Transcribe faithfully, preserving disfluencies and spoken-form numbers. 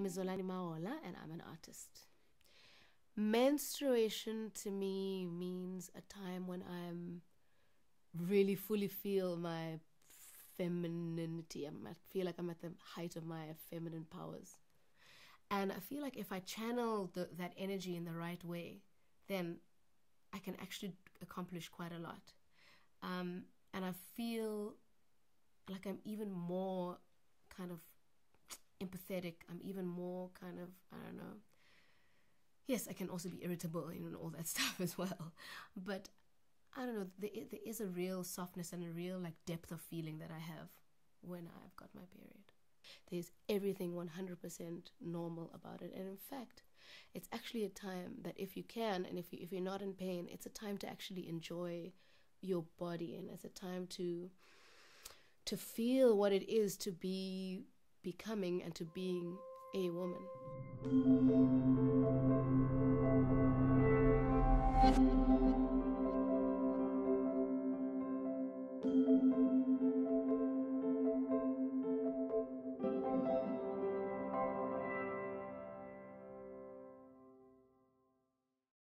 name is Zolani Maola, and I'm an artist. Menstruation to me means a time when I'm really fully feel my femininity. I feel like I'm at the height of my feminine powers. And I feel like if I channel the, that energy in the right way, then I can actually accomplish quite a lot. Um, and I feel like I'm even more kind of empathetic. I'm even more kind of, I don't know. Yes, I can also be irritable and all that stuff as well. But I don't know, there, there is a real softness and a real like depth of feeling that I have when I've got my period. There's everything one hundred percent normal about it. And in fact, it's actually a time that if you can, and if, you, if you're not in pain, it's a time to actually enjoy your body. And it's a time to to feel what it is to be becoming and to being a woman.